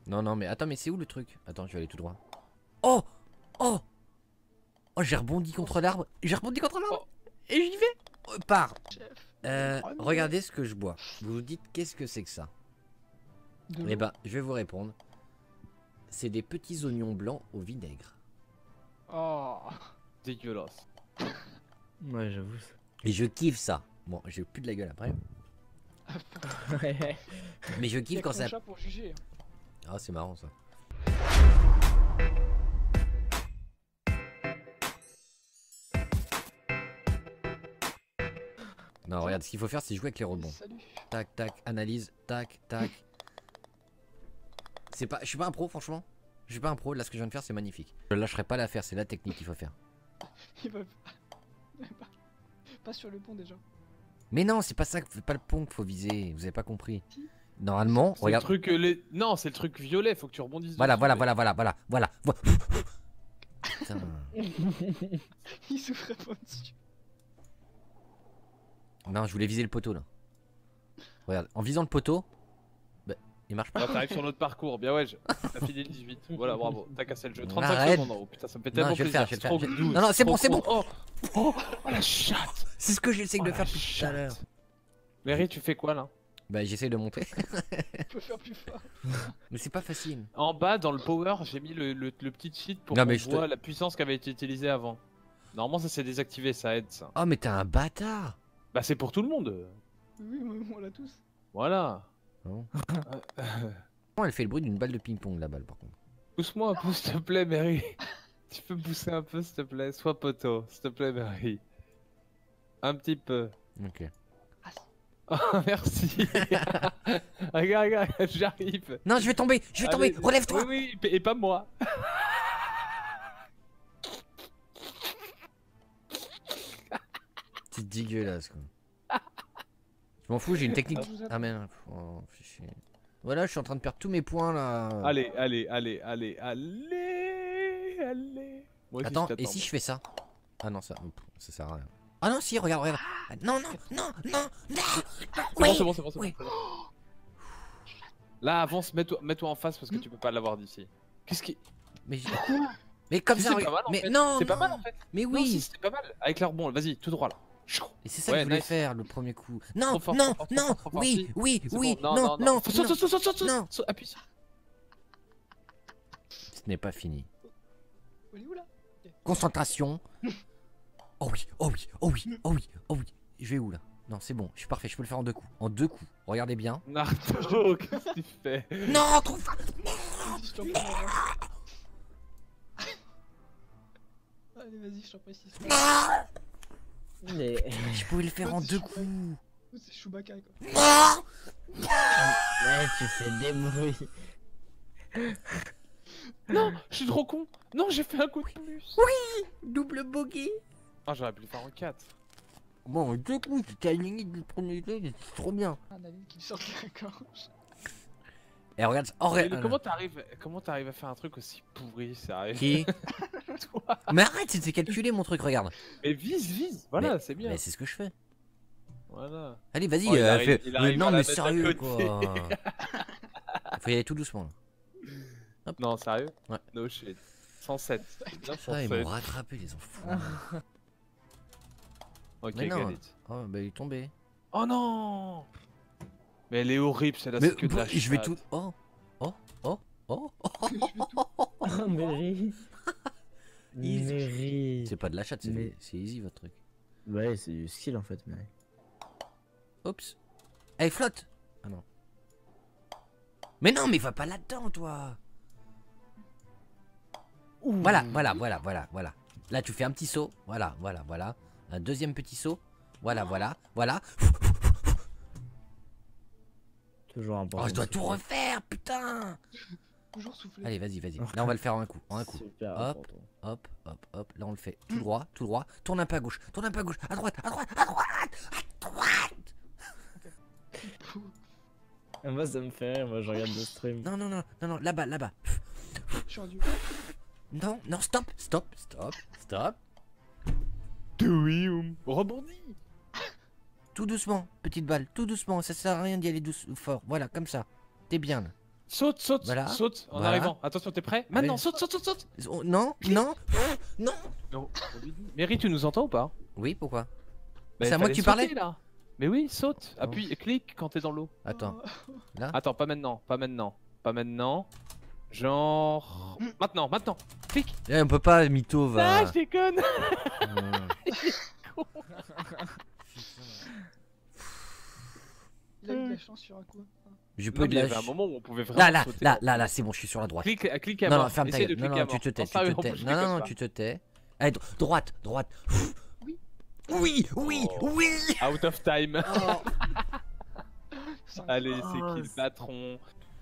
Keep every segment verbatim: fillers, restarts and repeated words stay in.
Non, non, mais attends, mais c'est où le truc? Attends, je vais aller tout droit. Oh! Oh! Oh, j'ai rebondi contre l'arbre. J'ai rebondi contre l'arbre. Oh. Et j'y vais. Oh, pars. Chef. Euh, Oh non. regardez ce que je bois. Vous vous dites, qu'est-ce que c'est que ça? De Eh l'eau. ben, je vais vous répondre. C'est des petits oignons blancs au vinaigre. Oh. Dégueulasse. Ouais, j'avoue. Et je kiffe ça. Bon, j'ai plus de la gueule après. Ouais. Mais je Il y kiffe a quand que mon ça... chat pour juger. Ah, c'est marrant ça. Non, regarde, ce qu'il faut faire, c'est jouer avec les rebonds. Salut. Tac, tac, analyse, tac, tac. C'est pas... Je suis pas un pro, franchement. Je suis pas un pro, là, ce que je viens de faire, c'est magnifique. Je lâcherai pas l'affaire, c'est la technique qu'il faut faire. Il va pas... pas sur le pont déjà. Mais non, c'est pas ça, c'est pas le pont qu'il faut viser, vous avez pas compris. Normalement, C'est le regarde... truc euh, les... Non, c'est le truc violet, faut que tu rebondisses. Voilà, dessus, voilà, mais- voilà, voilà, voilà, voilà, voilà. Putain. Il souffrait pas dessus. Non, je voulais viser le poteau, là. Regarde, en visant le poteau... Bah, il marche pas. Là, t'arrives sur notre parcours, bien ouais, je- t'as fini le dix-huit. Voilà, bravo, t'as cassé le jeu. trente-cinq Arrête. secondes en haut, putain, ça me fait Non, tellement je vais le plaisir. faire, je vais le c'est faire, trop je vais- doux, Non, non, c'est bon, trop c'est bon. cool. Oh, oh, oh la chatte. C'est ce que j'essaie Oh, de la faire depuis tout à chatte. l'heure. Mary, tu fais quoi là? Bah, j'essaie de monter. On peut faire plus fort. Mais c'est pas facile. En bas, dans le power, j'ai mis le, le, le petit cheat pour Non, qu'on mais je te- voit la puissance qui avait été utilisée avant. Normalement, ça s'est désactivé, ça aide ça. Oh, mais t'es un bâtard. Bah, c'est pour tout le monde. Oui, oui, on l'a tous. Voilà. Non. Elle fait le bruit d'une balle de ping-pong, la balle, par contre. Pousse-moi un peu, s'il te plaît, Mary. Tu peux me pousser un peu, s'il te plaît? Sois poteau, s'il te plaît, Mary. Un petit peu. Ok. Oh, merci. Regarde, regarde, j'arrive. Non, je vais tomber, je vais Allez, tomber. Relève-toi. Oui, oui, et pas moi. C'est dégueulasse, quoi. Je m'en fous, j'ai une technique. Ah, je vous attends. Ah, merde. Oh, fais chier. Voilà, je suis en train de perdre tous mes points, là. Allez, allez, allez, allez, allez, allez. Moi aussi, Attends, je et t'attends. si je fais ça? Ah non, ça, ça sert à rien. Ah non, si, regarde, regarde. Ah, non, non, non, non, non. C'est Oui. bon, c'est bon, c'est bon, c'est Oui. bon, c'est bon. Là, avance, mets-toi mets-toi en face parce que tu peux pas l'avoir d'ici. Qu'est-ce qui. Mais, je- mais comme Si, ça, c'est regarde. pas mal, en Mais fait. non, C'est pas non. mal en fait. Mais Non, oui. si, c'était pas mal. Avec l'air bon, vas-y, tout droit là. Et c'est ça Ouais, que je voulais nice. faire le premier coup. Non, Trop fort, non, trop fort, non, trop fort, trop fort, oui, si. oui, C'est oui, bon. non, non, Saute, non. saute, saute, saute, saute, saute, non. saute, appuie. Ce n'est pas fini. On est où là? Concentration. Oh oui, oh oui, oh oui, oh oui, oh oui. Je vais où là? Non, c'est bon, je suis parfait, je peux le faire en deux coups. En deux coups, regardez bien. Naruto, qu'est-ce que tu fais? Non, trop fort. Je t'en prie, avance. Allez, vas-y, je t'en prie. si c'est- Mais... Je pouvais le faire en deux coups. C'est Chewbacca quoi. Ouais, tu fais des bruits. Non, je suis trop con. Non, j'ai fait un coup de plus. Double bogey. Ah, j'aurais pu le faire en quatre. Bon, en deux coups, j'étais aligné du premier jeu, c'était trop bien. Un ami qui me sort de la gorge. Et regarde, oh, Mais regarde. comment t'arrives comment t'arrives à faire un truc aussi pourri, sérieux? Qui? Toi. Mais arrête, c'était calculé mon truc, regarde. Mais vise, vise. Voilà, Mais- c'est bien. Mais c'est ce que je fais. Voilà. Allez, vas-y, Oh, il euh, arrive- fais- il mais arrive non, à la mais mettre à sérieux côté. quoi. Faut y aller tout doucement là. Non, sérieux? Ouais. No shit. cent sept. Bien Ah, ils cent sept. m'ont rattrapé les enfants. Ok, Mais non. get it. Oh, bah il est tombé. Oh non! Mais elle est horrible, celle-là, Mais c'est que de la je vais chatte. tout. Oh, oh, oh, oh, oh. Je vais tout. Oh, Mary. Easy. Mary. C'est pas de la chatte, c'est Mais- c'est easy votre truc. Ouais, c'est du skill en fait, Mary. Oups. Elle flotte. Ah non. Mais non, mais va pas là-dedans, toi. Voilà, voilà, voilà, voilà, voilà. Là, tu fais un petit saut. Voilà, voilà, voilà. Un deuxième petit saut. Voilà, voilà, voilà. Toujours important. Oh, je dois tout refaire, putain. Toujours souffler. Allez, vas-y, vas-y. Là, on va le faire en un coup. En un coup. Super Hop. important. Hop, hop, hop. Là, on le fait tout droit, tout droit. Tourne un peu à gauche, tourne un peu à gauche. À droite, à droite, à droite, à droite. Ah, moi, ça me fait rire, moi je regarde le stream. Non, non, non, non, non. Là-bas, là-bas. Je suis un dieu. Non, non, stop, stop, stop, stop. Rebondis! Tout doucement, petite balle, tout doucement. Ça sert à rien d'y aller douce, fort. Voilà, comme ça. T'es bien là. Saute, saute, Voilà. saute en Voilà. arrivant. Attention, t'es prêt? Maintenant, Allez. saute, saute, saute, saute. Oh, non, non, non. Non, on lui dit. Mary, tu nous entends ou pas? Oui, pourquoi? Bah, C'est à moi que fallait tu parlais? sauter, là. Mais oui, saute. Appuie, clique quand t'es dans l'eau. Attends, là. Attends, pas maintenant, pas maintenant, pas maintenant. Genre. Maintenant, maintenant. Clique. Eh, on peut pas, mytho, va. Ah, je déconne. Hum. Il a eu de la chance sur un coup. Je Non, peux mais de il y la avait un ch- moment où on pouvait vraiment Là, là, sauter. là, là, là, c'est bon, je suis sur la droite. Clique, euh, clique à Non, mort. non, ferme ta Essaye gueule. de Non, cliquer à non, tu mort. te tais, En tu sérieux, te en tais. plus, je Non, clique non, non, pas. tu te tais. Allez, dro- droite, droite. Oui. Oui, oui, Oh. oui. Out of time. Cinq. Allez, Oh, c'est qui le c'est- patron?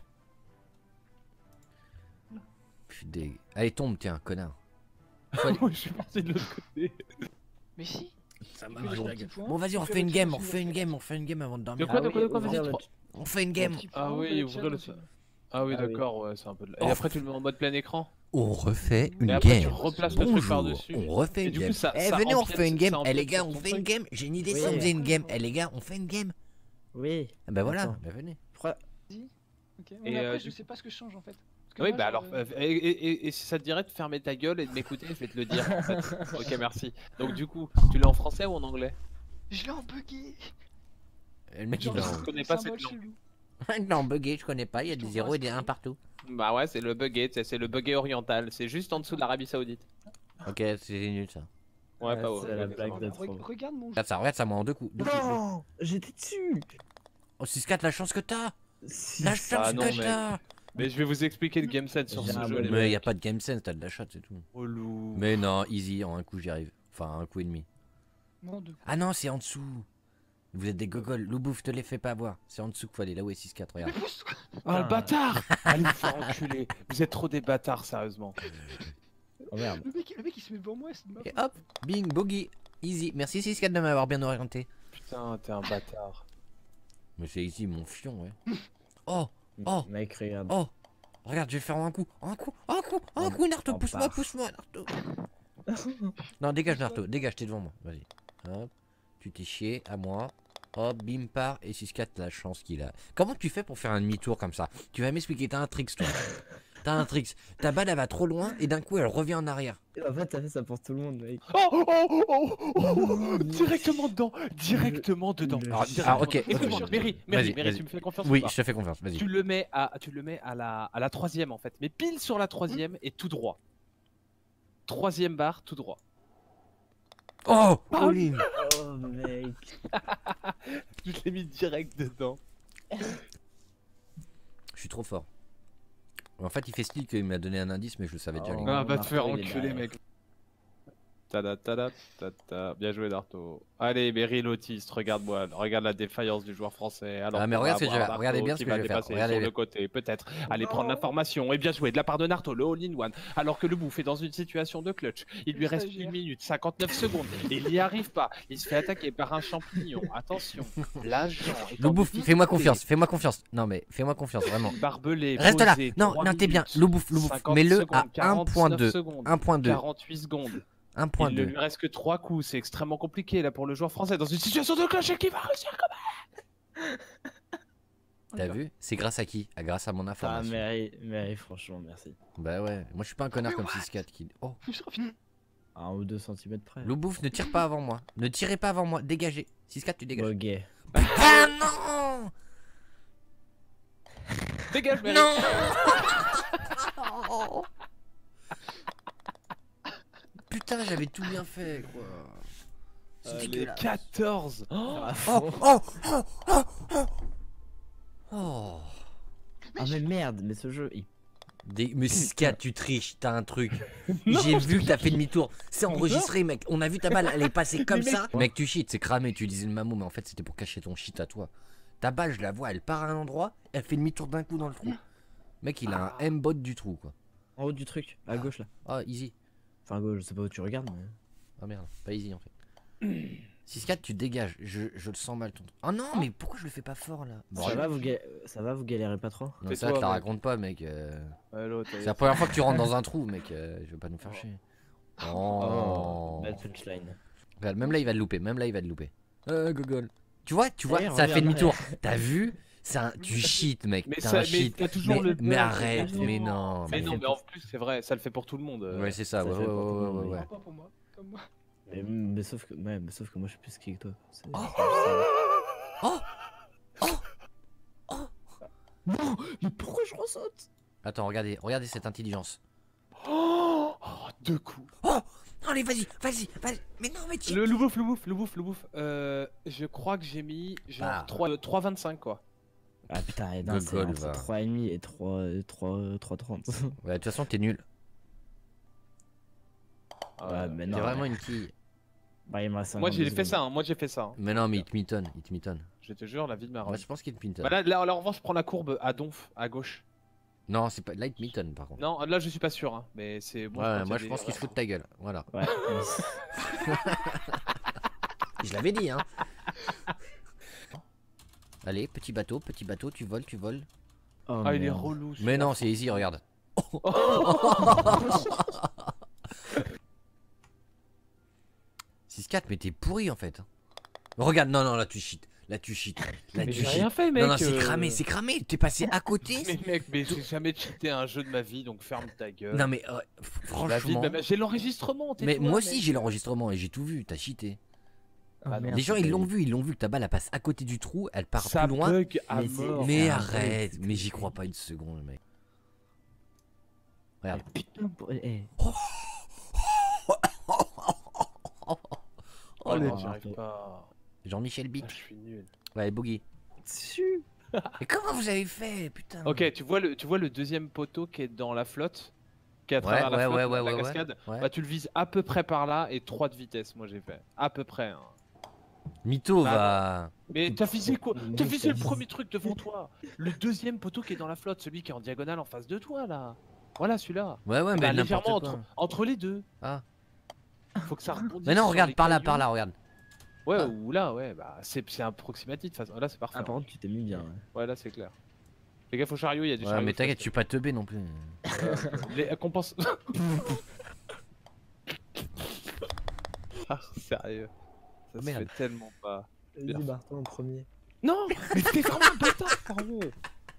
Je suis dég... Allez, tombe, tiens, connard. Moi, je suis parti de l'autre côté. Mais si. Ça m'a marché la gueule. Bon, vas-y, on Tu fais refait une le game, truc on aussi, refait une on game, on refait une game avant de De dormir. quoi, Ah de oui, quoi, de quoi, ouvrir vas-y, le- trois- On fait une game. Ah oui, ouvrir le. Ah oui, Ah oui. d'accord, ouais, c'est un peu de. Oh. Et après, tu le mets en mode plein écran. On refait une Et après, tu game. replaces le truc Bonjour, par-dessus. on refait Et une du coup, game. ça- Eh, ça venez, on empiète- refait une game. ça Eh, les empiète gars, sur on ton fait une truc. game. J'ai une idée Oui. si on faisait une game. Eh, les gars, on fait une game. Oui. Ah bah voilà, Attends. bah venez. Pourquoi- Ok. Et, Mais après, euh, je du- sais pas ce que je change en fait. Parce que Oui, moi, bah genre, alors, euh, euh, et, et- et- et si ça te dirait de fermer ta gueule et de m'écouter, je vais te le dire en fait. Ok, merci. Donc, du coup, tu l'as en français ou en anglais? Je l'ai en bugué. Le mec, il Genre, est je en... connais C'est pas un cette mode langue. chelou. Non, bugué, je connais pas. Il y a Je des t'envoie zéros un et des un screen. partout. Bah ouais, c'est le buggé, tu sais, c'est le buggé oriental. C'est juste en dessous de l'Arabie Saoudite. Ok, c'est nul ça. Ouais, Ah, pas c'est ouais. la ouais, blague ça de va. trop. Re- Regarde mon jeu. Regarde ça, regarde ça, moi en deux coups. Deux coups. Non, j'étais dessus. Oh, six quatre, la chance que t'as. Si. La chance Ah non, que mec. t'as. Mais je vais vous expliquer le game set sur J'ai ce un jeu. bon les Mais mecs. y a pas de game sense, t'as de la shot, c'est tout. Relou. Mais non, easy, en un coup j'y arrive. Enfin, un coup et demi. Non, deux. Ah non, c'est en dessous. Vous êtes des gogoles. Loubouf, te les fais pas voir. C'est en dessous qu'il faut aller, là où est six quatre, regarde. Mais pousse-toi. Ah le bâtard. Allez vous faire enculer. Vous êtes trop des bâtards, sérieusement. Oh merde. Le mec, le mec il se met devant moi, c'est de ma Et faute. hop, bing, boogie. Easy. Merci six quatre de m'avoir bien orienté. Putain, t'es un bâtard. Mais c'est easy, mon fion, ouais. Oh, Oh. Mec, regarde. oh. Regarde, je vais faire en un coup. En un coup, en un coup, en un coup, Naruto. on Pousse-moi, part. pousse-moi, Naruto. Non, dégage, Naruto. Dégage, t'es devant moi. Vas-y. Hop. Tu t'es chié, à moi. Hop, bim, part. Et six quatre, la chance qu'il a. Comment tu fais pour faire un demi-tour comme ça? Tu vas m'expliquer. T'as un trick, toi. T'as un trick. Ta balle, elle va trop loin et d'un coup, elle revient en arrière. En fait, t'as fait ça pour tout le monde, mec. Oh, oh, oh, oh, oh, directement dedans, directement dedans. Le- Alors, Ah, ok. Écoute-moi, Mary, Mary, Vas-y, Mary, vas-y. tu me fais confiance Oui, ou pas? je te fais confiance. Vas-y. Tu le mets à, tu le mets à la, à la troisième en fait, mais pile sur la troisième et tout droit. Troisième barre, tout droit. Oh, Ah. all-in. Oh, mec. Je l'ai mis direct dedans. Je suis trop fort. En fait, il fait style qu'il m'a donné un indice, mais je le savais déjà. Oh. les Ah, gars. va te faire Marteau, il est enculer, derrière. mec. Tada, tada, tada. Bien joué, Darto. Allez, Mary l'autiste, regarde-moi. Regarde la défaillance du joueur français. Alors Ah, mais qu'on regarde va ce que je vais avoir faire. Regardez Darto bien ce qui que va je vais faire. dépasser Regardez sur bien. le côté, peut-être. Aller prendre l'information. Et bien joué de la part de Naruto, le all-in-one. Alors que le bouffe est dans une situation de clutch. Il lui Le reste stagiaire. une minute cinquante-neuf secondes. Et il n'y arrive pas. Il se fait attaquer par un champignon. Attention. L'agent. est en Loubouf, difficulté. fais-moi confiance. Fais-moi confiance. Non, mais fais-moi confiance, vraiment. Barbelé. Reste là. posé, Non, trois non, t'es bien. minutes, Loubouf, Loubouf. cinquante Mets-le secondes, à un point quarante-neuf deux. secondes, un point deux. quarante-huit secondes. un point Il ne deux. lui reste que trois coups, c'est extrêmement compliqué là pour le joueur français dans une situation de cloche et qui va réussir comme T'as vu? C'est grâce à qui? Ah, grâce à mon Ah, information. Mary, Mary, franchement, merci. Bah ouais. Moi, je suis pas un connard Mais comme what six quatre qui. Oh. Je refais- Un ou deux centimètres près. Loubouf, ne tire pas avant moi. Ne tirez pas avant moi. Dégagez. six quatre, tu dégages. Ok. Ah non! Dégage, Mary. Non! Putain, j'avais tout bien fait, quoi. C'est Allez, dégueulasse. quatorze. Oh, À Oh, fond. oh, oh, oh, oh. Oh. Ah, mais merde, mais ce jeu, il... Des... Mais six quatre, tu triches, t'as un truc. J'ai vu que t'as fait demi-tour. C'est enregistré, mec. On a vu ta balle, elle est passée comme ça. Mec, tu cheats, c'est cramé. Tu disais le mamou, mais en fait, c'était pour cacher ton shit à toi. Ta balle, je la vois, elle part à un endroit, elle fait demi-tour d'un coup dans le trou. Mec, il a un M-bot du trou, quoi. en haut du truc, à gauche là. Oh, easy. Enfin, à gauche, je sais pas où tu regardes, mais. Oh merde, pas easy en fait. six quatre, tu dégages. Je, je le sens mal ton truc. Oh non, mais pourquoi je le fais pas fort là? Ça Bordel. va, vous ga- ça va, vous galérez pas trop? Non, Fais ça, te toi, la mec. raconte pas, mec. euh, Allô, t'as- C'est la première fois que tu rentres dans un trou, mec. euh, Je veux pas nous faire Oh. chier. Oh. Bad punchline. Regarde, même là, il va le louper. Même là, il va le louper. Euh, gogol. Tu vois, tu vois, Allez, ça a reviens fait en demi-tour. T'as vu? C'est un... Tu cheats, mec. Mais T'es ça- un mais cheat. t'as toujours mais, le mais bug, arrête, évidemment. mais non. Mais mais- non, mais en plus, c'est vrai, ça le fait pour tout le monde. euh. Ouais, c'est ça, Ça ouais, fait ouais, pour tout le ouais, monde, ouais, oui. ouais. Pas pour moi, comme moi. Mais, mais sauf que, ouais, mais sauf que moi je suis plus ski que toi. C'est- Oh. c'est juste ça. Oh Oh Non, mais pourquoi je ressaute? Attends, regardez, regardez cette intelligence. Oh, oh, deux coups. Oh allez, vas-y, vas-y, vas-y. Mais non, mais tu... Le, le bouffe, le bouffe, le bouffe, le bouffe. Euh, je crois que j'ai mis genre Ah. trois trois vingt-cinq quoi. Ah putain, et non, Good c'est goal, entre va. trois virgule cinq et trois, trois, trois trente. Ouais, de toute façon, t'es nul. Ouais, mais T'es non. vraiment une quille. Bah, il me reste Moi j'ai cinquante-deux fait ça, secondes. hein, moi j'ai fait ça. hein. Mais non, mais il te mitonne, il te mitonne. Je te jure, la vie de ma Moi, rue. je pense qu'il te mitonne. Bah là, là, là, en revanche, je prends la courbe à donf, à gauche. Non, c'est pas... là, il te mitonne, par contre. Non, là je suis pas sûr, hein, mais c'est bon. Ouais, quand il y moi, a je des- pense qu'il se fout de ta gueule. Voilà. Ouais. Je l'avais dit, hein. Allez, petit bateau, petit bateau, tu voles, tu voles. Oh, Ah, il est merde. relou. Mais celui-là. non, c'est easy, regarde. six quatre, mais t'es pourri en fait. Regarde, non, non, là tu cheats. Là tu cheats. Là Mais tu j'ai cheats. rien fait, mec. Non, non, c'est euh. cramé, c'est cramé. T'es passé à côté. Mais mec, mais j'ai jamais cheaté à un jeu de ma vie, donc ferme ta gueule. Non, mais euh, La vie de franchement. ma- bah, j'ai l'enregistrement. Mais tais-toi, moi aussi mec. j'ai l'enregistrement et j'ai tout vu. T'as cheaté. Oh, Ah, merde, Les gens c'est ils pas- l'ont vu, ils l'ont vu que ta balle elle passe à côté du trou, elle part Ça plus loin. bug à Mais c'est- mort. Mais un arrête, bug. mais j'y crois pas une seconde, mec. Regarde. Mais putain, pour- eh, Oh, Oh le- non, j'y arrive pas. Jean-Michel Ah, Bic. je suis nul. Ouais, Boogie. dessus. Mais comment vous avez fait, putain? Ok, tu vois le, tu vois le deuxième poteau qui est dans la flotte, qui est à Ouais, travers ouais, la flotte, ouais, la- ouais, la ouais, cascade. ouais. Bah tu le vises à peu près par là et trois de vitesse. Moi j'ai fait à peu près. hein. Mytho Bah, va. Mais t'as visé quoi Le T'as mec, visé t'as le visé. premier truc devant toi. Le deuxième poteau qui est dans la flotte, celui qui est en diagonale en face de toi là. Voilà celui-là. Ouais, ouais, Bah, mais légèrement n'importe entre, quoi. entre les deux. Ah. Faut que ça rebondisse. Mais non, sur regarde les par là, cailloux. par là, regarde. Ouais, Ah. ou là, ouais, bah c'est c'est approximatif de toute façon. Là c'est parfait. Ah, par contre, tu t'es mis bien. Ouais. Ouais, là c'est clair. Fais gaffe au chariot, il y a des Ouais, chariots. mais t'inquiète, je suis pas teubé non plus. Euh, les compense. Ah, sérieux. Ça se Merde. fait tellement pas. Vas-y, barre-toi en premier. Non, mais t'es vraiment un bâtard, sérieux.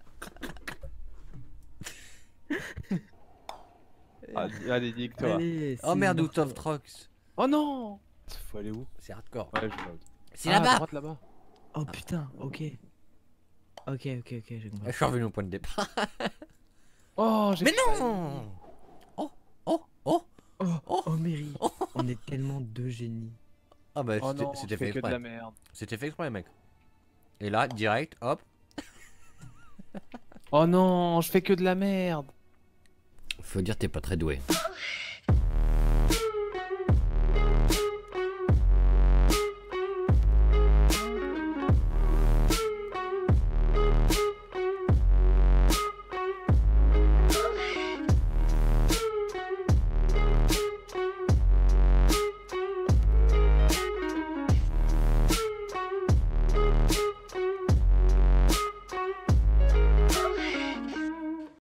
Ah, allez, nique-toi. Allez, Oh si, merde, barre-toi. Out of Trox. Oh non. Faut aller où? C'est hardcore. Ouais, je note. C'est Ah, à là-bas. droite là-bas. Oh putain, ok. Ok, ok, ok, j'ai compris. Je suis revenu au point de départ. Oh, j'ai Mais failli. non. Oh, oh, oh. Oh, Oh. oh, Mary, on est tellement deux génies. Ah bah Oh c'était non, c'était je fait fais que de exprès. la merde. C'était fait exprès, mec. Et là, direct, hop. Oh non, je fais que de la merde. Faut dire t'es pas très doué.